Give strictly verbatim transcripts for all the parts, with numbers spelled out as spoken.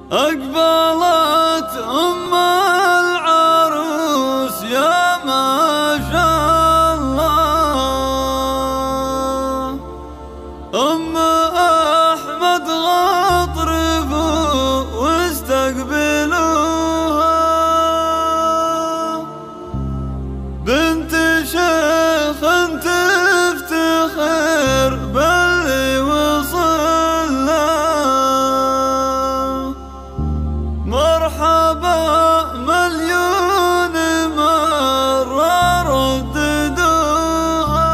أقبلت أم العروس يا ما شاء الله، أم أحمد غطرفوا واستقبلوها، بنت شيخ تفتخر باللي وصل له، مرحبا مليون مرة رددوها.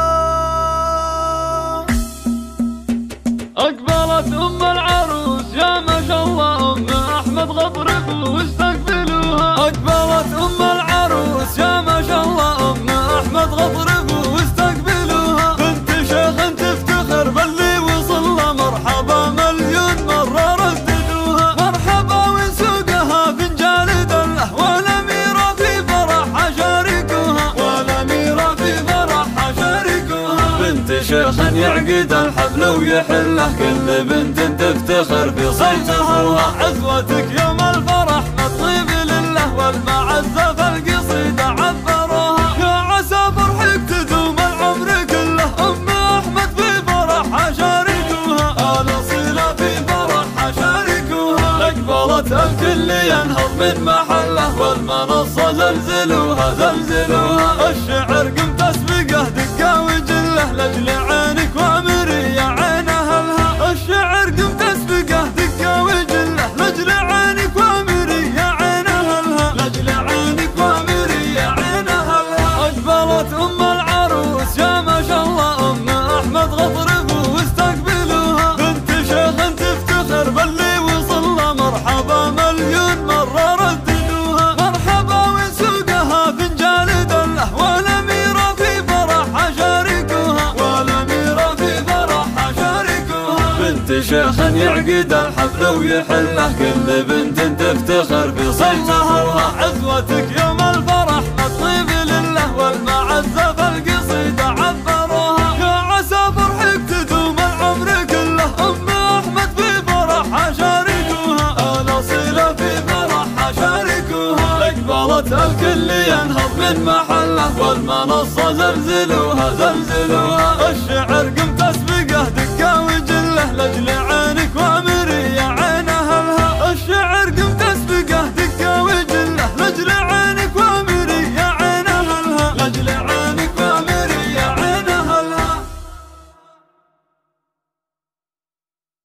أقبلت أم العروس يا ما شاء الله، أم أحمد غطرفوا واستقبلوها. أقبلت أم العروس يا ما شاء الله، أم أحمد غطرفوا واستقبلوها، بنت شيخ تفتخر باللي وصل له، مرحبا مليون مرة رددوها. مرحبا وسوقها فنجان دله، والأميرة في فرحها شاركوها، والأميرة في فرحها شاركوها، بنت شيخ يعقد الحفل ويحله، كل بنت تفتخر في صيتها، عزوتك يوم الفرح مطيب لله، والمعزة في القصيدة عبروها، يا عسى فرحك تدوم العمر كله، أم أحمد في فرحها شاركوها، آل صلة في فرحها شاركوها. أقبلت الكل ينهض من محله، والمنصة زلزلوها زلزلوها، الشعر قم تسبقه دقة وجله، لأجل عينك وامري يا عين أهلها، الشعر قم تسبقه دقة وجله، لأجل عينك وامري يا عين أهلها، لأجل عينك وامري يا عين أهلها. أقبلت أم العروس يا ما شاء الله، أم أحمد غطرفوا واستقبلوها، بنت شيخ تفتخر باللي وصل له، مرحبا مليون مرة رددوها. مرحبا وسوقها فنجان دله، والأميرة في فرحها شاركوها، والأميرة في فرحها شاركوها، بنت شيخ يعقد الحفل ويحله، كل بنت تفتخر في صيتها، عزوتك يوم الفرح مطيب لله، والمعزة في القصيدة عبروها، يا عسى فرحك تدوم العمر كله، أم أحمد في فرحها شاركوها، آل صلة في فرحها شاركوها. أقبلت الكل ينهض من محله، والمنصة زلزلوها زلزلوها، الشعر